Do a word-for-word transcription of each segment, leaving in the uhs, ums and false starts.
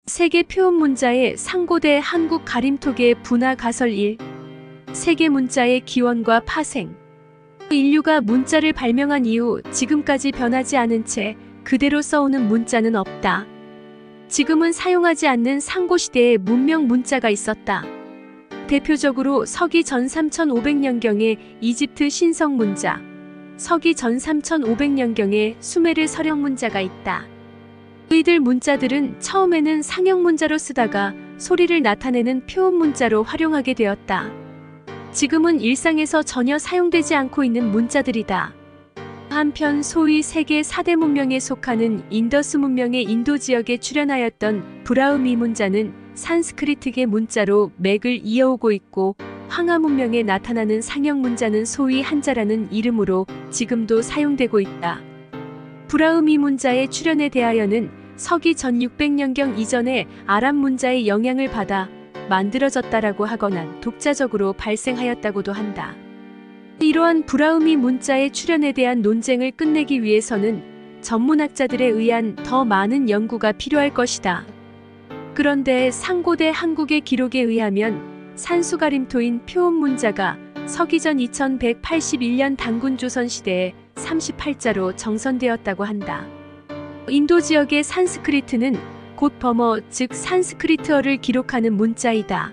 세계 표현 문자의 상고대 한국 가림톡의 분화 가설 일. 세계 문자의 기원과 파생. 인류가 문자를 발명한 이후 지금까지 변하지 않은 채 그대로 써오는 문자는 없다. 지금은 사용하지 않는 상고시대에 문명 문자가 있었다. 대표적으로 서기 전 삼천오백 년경의 이집트 신성 문자, 서기 전 삼천오백 년경의 수메르 서령 문자가 있다. 이들 문자들은 처음에는 상형 문자로 쓰다가 소리를 나타내는 표현 문자로 활용하게 되었다. 지금은 일상에서 전혀 사용되지 않고 있는 문자들이다. 한편 소위 세계 사 대 문명에 속하는 인더스 문명의 인도 지역에 출현하였던 브라흐미 문자는 산스크리트계 문자로 맥을 이어오고 있고, 황하 문명에 나타나는 상형 문자는 소위 한자라는 이름으로 지금도 사용되고 있다. 브라흐미 문자의 출현에 대하여는 서기 전 육백 년경 이전에 아랍 문자의 영향을 받아 만들어졌다라고 하거나 독자적으로 발생하였다고도 한다. 이러한 브라흐미 문자의 출현에 대한 논쟁을 끝내기 위해서는 전문학자들에 의한 더 많은 연구가 필요할 것이다. 그런데 상고대 한국의 기록에 의하면 산수가림토인 표현 문자가 서기전 이천백팔십일 년 단군조선 시대에 삼십팔 자로 정선되었다고 한다. 인도 지역의 산스크리트는 곧 버머, 즉 산스크리트어를 기록하는 문자이다.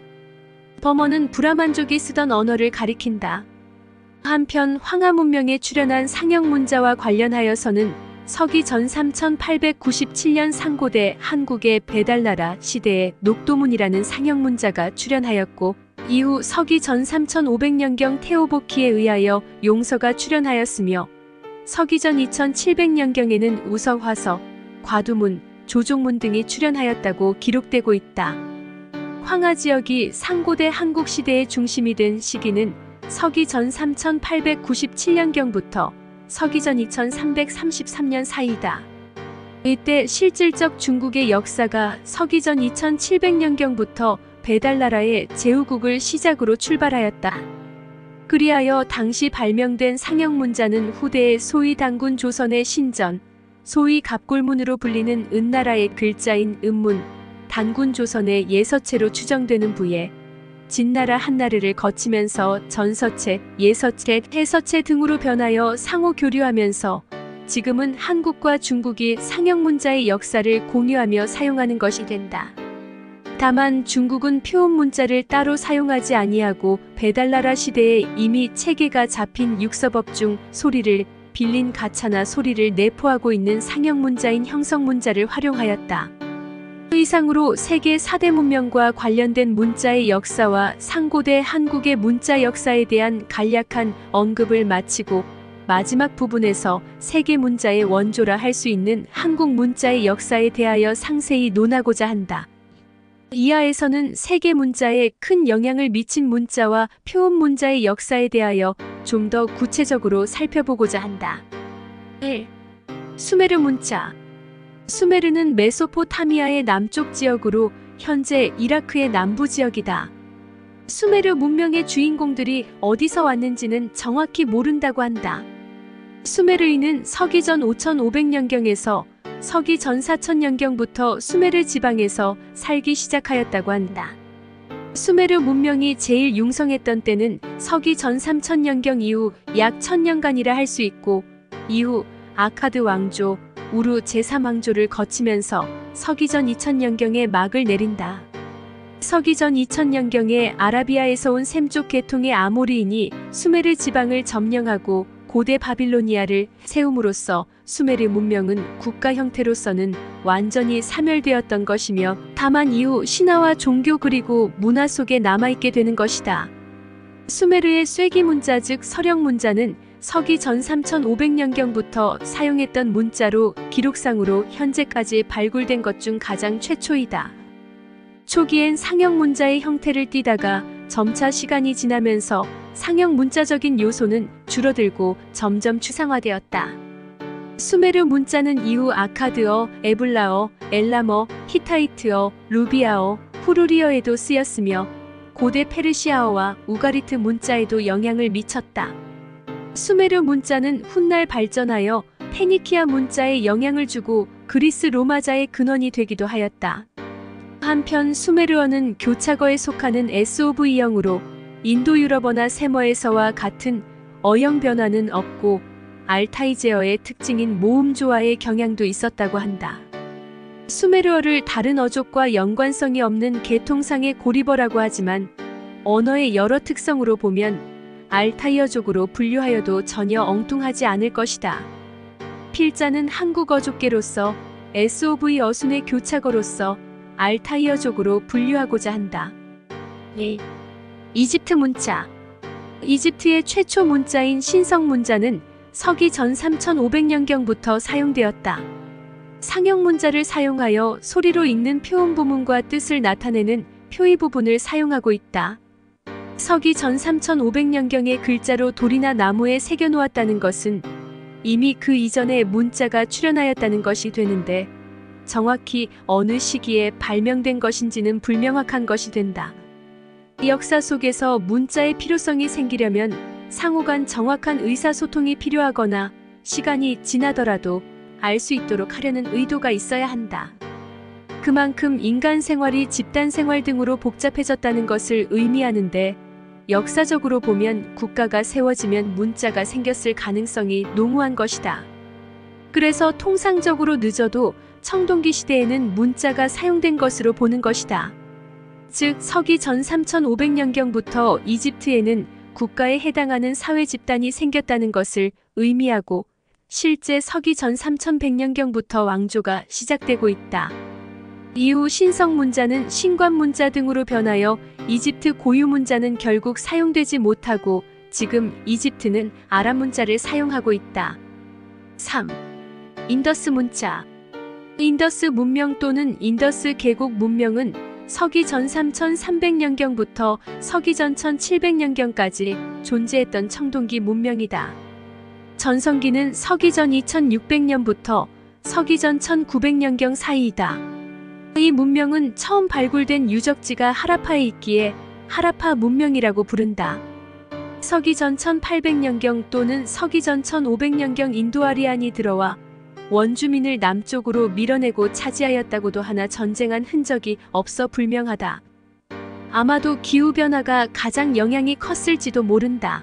버머는 브라만족이 쓰던 언어를 가리킨다. 한편 황하 문명에 출현한 상형 문자와 관련하여서는 서기 전 삼천팔백구십칠 년 상고대 한국의 배달나라 시대에 녹도문이라는 상형 문자가 출현하였고, 이후 서기 전 삼천오백 년경 테오보키에 의하여 용서가 출현하였으며, 서기 전 이천칠백 년경에는 우서화서, 과두문, 조종문 등이 출현하였다고 기록되고 있다. 황하 지역이 상고대 한국 시대의 중심이 된 시기는 서기 전 삼천팔백구십칠 년경부터 서기 전 이천삼백삼십삼 년 사이다. 이때 실질적 중국의 역사가 서기 전 이천칠백 년경부터 배달나라의 제후국을 시작으로 출발하였다. 그리하여 당시 발명된 상형 문자는 후대의 소위 단군 조선의 신전, 소위 갑골문으로 불리는 은나라의 글자인 은문, 단군 조선의 예서체로 추정되는 부에 진나라 한나라를 거치면서 전서체, 예서체, 해서체 등으로 변하여 상호 교류하면서 지금은 한국과 중국이 상형 문자의 역사를 공유하며 사용하는 것이 된다. 다만 중국은 표현 문자를 따로 사용하지 아니하고 배달나라 시대에 이미 체계가 잡힌 육서법 중 소리를 빌린 가차나 소리를 내포하고 있는 상형 문자인 형성 문자를 활용하였다. 이상으로 세계 사 대 문명과 관련된 문자의 역사와 상고대 한국의 문자 역사에 대한 간략한 언급을 마치고 마지막 부분에서 세계 문자의 원조라 할 수 있는 한국 문자의 역사에 대하여 상세히 논하고자 한다. 이하에서는 세계 문자에 큰 영향을 미친 문자와 표현 문자의 역사에 대하여 좀 더 구체적으로 살펴보고자 한다. 일. 수메르 문자. 수메르는 메소포타미아의 남쪽 지역으로 현재 이라크의 남부 지역이다. 수메르 문명의 주인공들이 어디서 왔는지는 정확히 모른다고 한다. 수메르인은 서기 전 오천오백 년경에서 서기 전 사천 년경부터 수메르 지방에서 살기 시작하였다고 한다. 수메르 문명이 제일 융성했던 때는 서기 전 삼천 년경 이후 약 천 년간이라 할 수 있고, 이후 아카드 왕조, 우루 제삼 왕조를 거치면서 서기 전 이천 년경에 막을 내린다. 서기 전 이천 년경에 아라비아에서 온 셈족 계통의 아모리인이 수메르 지방을 점령하고 고대 바빌로니아를 세움으로써 수메르 문명은 국가 형태로서는 완전히 사멸되었던 것이며, 다만 이후 신화와 종교 그리고 문화 속에 남아있게 되는 것이다. 수메르의 쐐기 문자 즉 서령 문자는 서기 전 삼천오백 년경부터 사용했던 문자로 기록상으로 현재까지 발굴된 것 중 가장 최초이다. 초기엔 상형 문자의 형태를 띠다가 점차 시간이 지나면서 상형 문자적인 요소는 줄어들고 점점 추상화되었다. 수메르 문자는 이후 아카드어, 에블라어, 엘람어, 히타이트어, 루비아어, 후루리어에도 쓰였으며 고대 페르시아어와 우가리트 문자에도 영향을 미쳤다. 수메르 문자는 훗날 발전하여 페니키아 문자에 영향을 주고 그리스 로마자의 근원이 되기도 하였다. 한편 수메르어는 교차거에 속하는 에스오브이형으로 인도유럽어나 세머에서와 같은 어형 변화는 없고 알타이제어의 특징인 모음조화의 경향도 있었다고 한다. 수메르어를 다른 어족과 연관성이 없는 계통상의 고리버라고 하지만 언어의 여러 특성으로 보면 알타이어족으로 분류하여도 전혀 엉뚱하지 않을 것이다. 필자는 한국 어족계로서 에스오브이 어순의 교차거로서 알타이어족으로 분류하고자 한다. 이. 이집트 문자. 이집트의 최초 문자인 신성 문자는 서기 전 삼천오백 년경부터 사용되었다. 상형 문자를 사용하여 소리로 읽는 표음 부문과 뜻을 나타내는 표의 부분을 사용하고 있다. 서기 전 삼천오백 년경의 글자로 돌이나 나무에 새겨 놓았다는 것은 이미 그 이전에 문자가 출현하였다는 것이 되는데 정확히 어느 시기에 발명된 것인지는 불명확한 것이 된다. 역사 속에서 문자의 필요성이 생기려면 상호간 정확한 의사소통이 필요하거나 시간이 지나더라도 알 수 있도록 하려는 의도가 있어야 한다. 그만큼 인간 생활이 집단 생활 등으로 복잡해졌다는 것을 의미하는데 역사적으로 보면 국가가 세워지면 문자가 생겼을 가능성이 농후한 것이다. 그래서 통상적으로 늦어도 청동기 시대에는 문자가 사용된 것으로 보는 것이다. 즉 서기 전 삼천오백 년경부터 이집트에는 국가에 해당하는 사회 집단이 생겼다는 것을 의미하고 실제 서기 전 삼천백 년경부터 왕조가 시작되고 있다. 이후 신성 문자는 신관 문자 등으로 변하여 이집트 고유 문자는 결국 사용되지 못하고 지금 이집트는 아람 문자를 사용하고 있다. 삼. 인더스 문자. 인더스 문명 또는 인더스 계곡 문명은 서기 전 삼천삼백 년경부터 서기 전 천칠백 년경까지 존재했던 청동기 문명이다. 전성기는 서기 전 이천육백 년부터 서기 전 천구백 년경 사이이다. 이 문명은 처음 발굴된 유적지가 하라파에 있기에 하라파 문명이라고 부른다. 서기 전 천팔백 년경 또는 서기 전 천오백 년경 인도아리안이 들어와 원주민을 남쪽으로 밀어내고 차지하였다고도 하나 전쟁한 흔적이 없어 불명하다. 아마도 기후변화가 가장 영향이 컸을지도 모른다.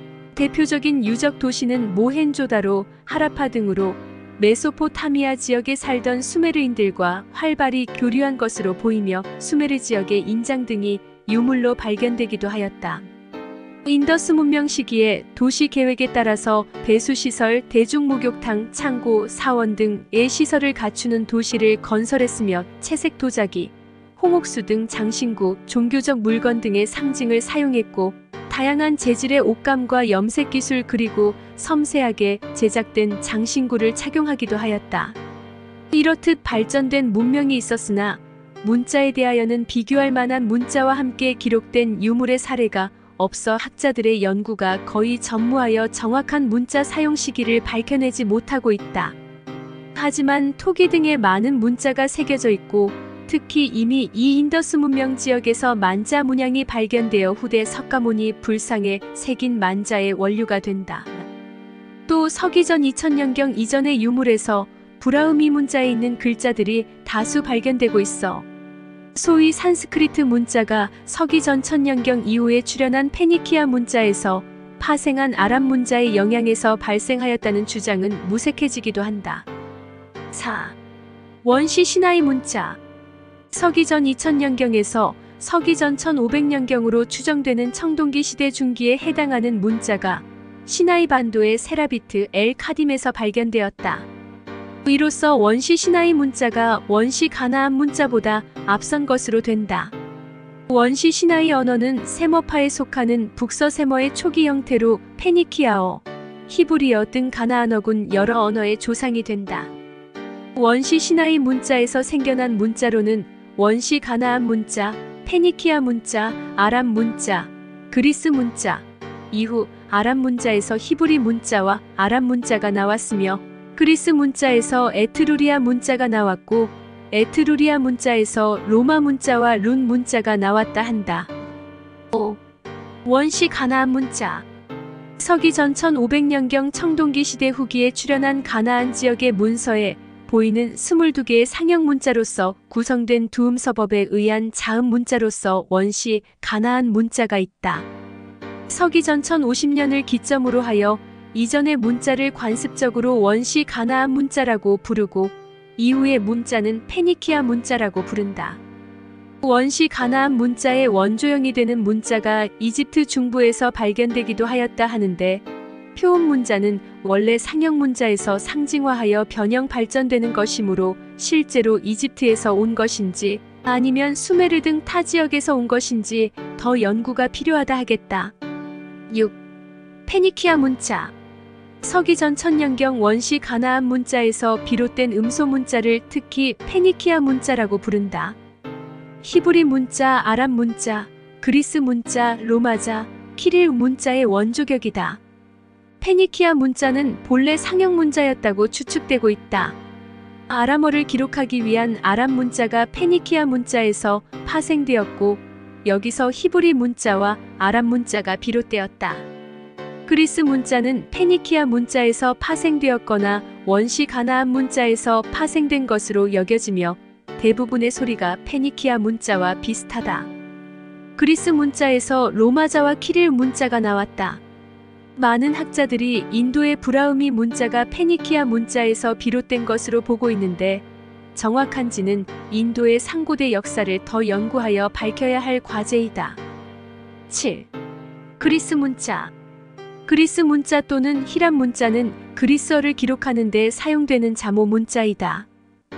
대표적인 유적 도시는 모헨조다로, 하라파 등으로 메소포타미아 지역에 살던 수메르인들과 활발히 교류한 것으로 보이며 수메르 지역의 인장 등이 유물로 발견되기도 하였다. 인더스 문명 시기에 도시 계획에 따라서 배수시설, 대중목욕탕, 창고, 사원 등의 시설을 갖추는 도시를 건설했으며 채색 도자기, 홍옥수 등 장신구, 종교적 물건 등의 상징을 사용했고 다양한 재질의 옷감과 염색 기술 그리고 섬세하게 제작된 장신구를 착용하기도 하였다. 이렇듯 발전된 문명이 있었으나 문자에 대하여는 비교할 만한 문자와 함께 기록된 유물의 사례가 없어 학자들의 연구가 거의 전무하여 정확한 문자 사용 시기를 밝혀내지 못하고 있다. 하지만 토기 등에 많은 문자가 새겨져 있고 특히 이미 이 인더스 문명 지역에서 만자 문양이 발견되어 후대 석가모니 불상에 새긴 만자의 원류가 된다. 또 서기 전 이천 년경 이전의 유물에서 브라흐미 문자에 있는 글자들이 다수 발견되고 있어 소위 산스크리트 문자가 서기 전 천년경 이후에 출현한 페니키아 문자에서 파생한 아람 문자의 영향에서 발생하였다는 주장은 무색해지기도 한다. 사. 원시 시나이 문자. 서기 전 이천 년경에서 서기 전 천오백 년경으로 추정되는 청동기 시대 중기에 해당하는 문자가 시나이 반도의 세라비트 엘 카딤에서 발견되었다. 이로써 원시 시나이 문자가 원시 가나안 문자보다 앞선 것으로 된다. 원시 시나이 언어는 세머파에 속하는 북서세머의 초기 형태로 페니키아어, 히브리어 등 가나안어군 여러 언어의 조상이 된다. 원시 시나이 문자에서 생겨난 문자로는 원시 가나안 문자, 페니키아 문자, 아람 문자, 그리스 문자, 이후 아람 문자에서 히브리 문자와 아람 문자가 나왔으며 그리스 문자에서 에트루리아 문자가 나왔고 에트루리아 문자에서 로마 문자와 룬 문자가 나왔다 한다. 오. 원시 가나안 문자. 서기 전 천오백 년경 청동기 시대 후기에 출현한 가나안 지역의 문서에 보이는 스물두 개의 상형 문자로서 구성된 두음서법에 의한 자음 문자로서 원시 가나안 문자가 있다. 서기 전 천오십 년을 기점으로 하여 이전의 문자를 관습적으로 원시 가나안 문자라고 부르고 이후의 문자는 페니키아 문자라고 부른다. 원시 가나안 문자의 원조형이 되는 문자가 이집트 중부에서 발견되기도 하였다 하는데 표음 문자는 원래 상형 문자에서 상징화하여 변형 발전되는 것이므로 실제로 이집트에서 온 것인지 아니면 수메르 등 타 지역에서 온 것인지 더 연구가 필요하다 하겠다. 육. 페니키아 문자. 서기 전 천년경 원시 가나안 문자에서 비롯된 음소 문자를 특히 페니키아 문자라고 부른다. 히브리 문자, 아람 문자, 그리스 문자, 로마자, 키릴 문자의 원조격이다. 페니키아 문자는 본래 상형 문자였다고 추측되고 있다. 아람어를 기록하기 위한 아람 문자가 페니키아 문자에서 파생되었고 여기서 히브리 문자와 아람 문자가 비롯되었다. 그리스 문자는 페니키아 문자에서 파생되었거나 원시 가나안 문자에서 파생된 것으로 여겨지며 대부분의 소리가 페니키아 문자와 비슷하다. 그리스 문자에서 로마자와 키릴 문자가 나왔다. 많은 학자들이 인도의 브라흐미 문자가 페니키아 문자에서 비롯된 것으로 보고 있는데 정확한지는 인도의 상고대 역사를 더 연구하여 밝혀야 할 과제이다. 칠. 그리스 문자. 그리스 문자 또는 히람 문자는 그리스어를 기록하는 데 사용되는 자모 문자이다.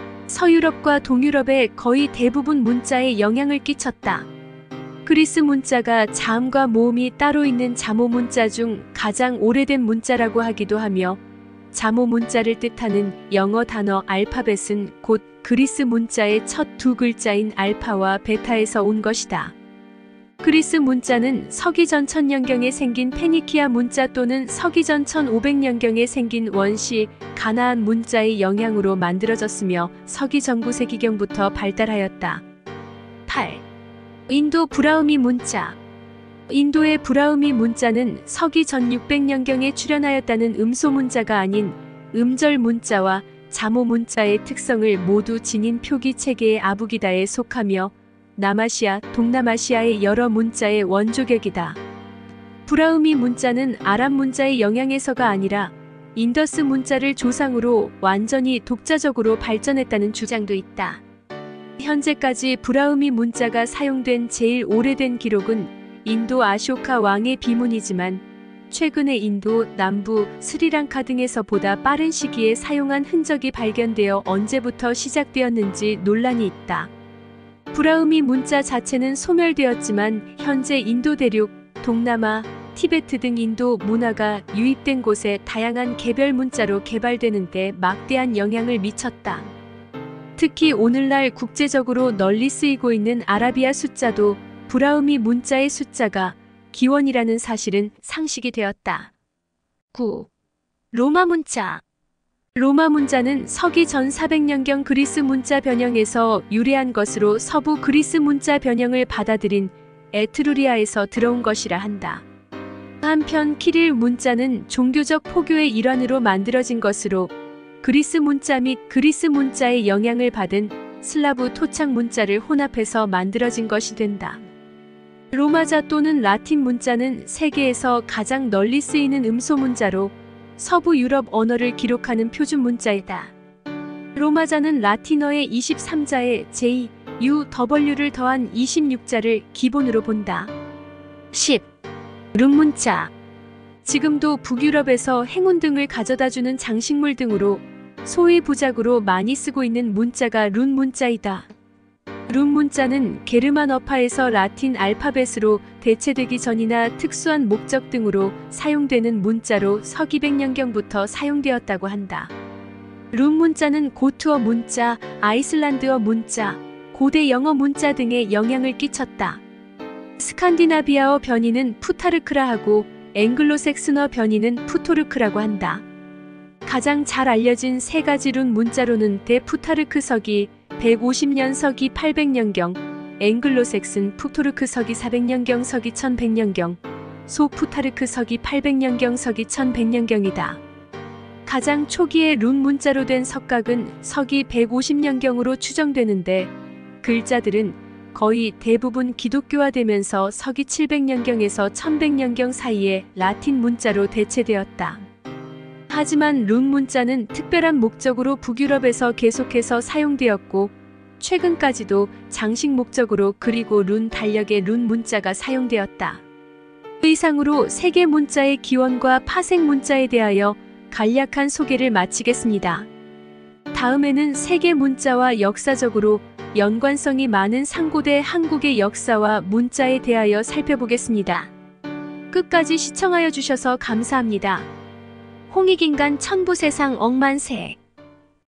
서유럽과 동유럽의 거의 대부분 문자에 영향을 끼쳤다. 그리스 문자가 자음과 모음이 따로 있는 자모 문자 중 가장 오래된 문자라고 하기도 하며 자모 문자를 뜻하는 영어 단어 알파벳은 곧 그리스 문자의 첫 두 글자인 알파와 베타에서 온 것이다. 그리스 문자는 서기 전 천년경에 생긴 페니키아 문자 또는 서기 전 천오백 년경에 생긴 원시 가나안 문자의 영향으로 만들어졌으며 서기 전 구 세기경부터 발달하였다. 팔. 인도 브라흐미 문자. 인도의 브라흐미 문자는 서기 전 육백 년경에 출현하였다는 음소 문자가 아닌 음절 문자와 자모 문자의 특성을 모두 지닌 표기 체계의 아부기다에 속하며 남아시아, 동남아시아의 여러 문자의 원조격이다. 브라흐미 문자는 아람 문자의 영향에서가 아니라 인더스 문자를 조상으로 완전히 독자적으로 발전했다는 주장도 있다. 현재까지 브라흐미 문자가 사용된 제일 오래된 기록은 인도 아쇼카 왕의 비문이지만 최근에 인도, 남부, 스리랑카 등에서 보다 빠른 시기에 사용한 흔적이 발견되어 언제부터 시작되었는지 논란이 있다. 브라흐미 문자 자체는 소멸되었지만 현재 인도 대륙, 동남아, 티베트 등 인도 문화가 유입된 곳에 다양한 개별 문자로 개발되는 데 막대한 영향을 미쳤다. 특히 오늘날 국제적으로 널리 쓰이고 있는 아라비아 숫자도 브라흐미 문자의 숫자가 기원이라는 사실은 상식이 되었다. 구. 로마 문자. 로마 문자는 서기 전 사백 년경 그리스 문자 변형에서 유래한 것으로 서부 그리스 문자 변형을 받아들인 에트루리아에서 들어온 것이라 한다. 한편 키릴 문자는 종교적 포교의 일환으로 만들어진 것으로 그리스 문자 및 그리스 문자의 영향을 받은 슬라브 토착 문자를 혼합해서 만들어진 것이 된다. 로마자 또는 라틴 문자는 세계에서 가장 널리 쓰이는 음소 문자로 서부 유럽 언어를 기록하는 표준 문자이다. 로마자는 라틴어의 이십삼 자에 제이, 유, 더블유를 더한 이십육 자를 기본으로 본다. 십. 룬 문자. 지금도 북유럽에서 행운 등을 가져다주는 장식물 등으로 소위 부작으로 많이 쓰고 있는 문자가 룬 문자이다. 룬 문자는 게르만어파에서 라틴 알파벳으로 대체되기 전이나 특수한 목적 등으로 사용되는 문자로 서기 백 년경부터 사용되었다고 한다. 룬 문자는 고트어 문자, 아이슬란드어 문자, 고대 영어 문자 등에 영향을 끼쳤다. 스칸디나비아어 변이는 푸타르크라하고 앵글로색슨어 변이는 푸토르크라고 한다. 가장 잘 알려진 세 가지 룬 문자로는 대푸타르크 서기 백오십 년 서기 팔백 년경, 앵글로색슨 푸토르크 서기 사백 년경 서기 천백 년경, 소푸타르크 서기 팔백 년경 서기 천백 년경이다. 가장 초기의 룬 문자로 된 석각은 서기 백오십 년경으로 추정되는데 글자들은 거의 대부분 기독교화되면서 서기 칠백 년경에서 천백 년경 사이에 라틴 문자로 대체되었다. 하지만 룬 문자는 특별한 목적으로 북유럽에서 계속해서 사용되었고 최근까지도 장식 목적으로 그리고 룬 달력의 룬 문자가 사용되었다. 이상으로 세계 문자의 기원과 파생 문자에 대하여 간략한 소개를 마치겠습니다. 다음에는 세계 문자와 역사적으로 연관성이 많은 상고대 한국의 역사와 문자에 대하여 살펴보겠습니다. 끝까지 시청하여 주셔서 감사합니다. 홍익인간 천부세상 억만세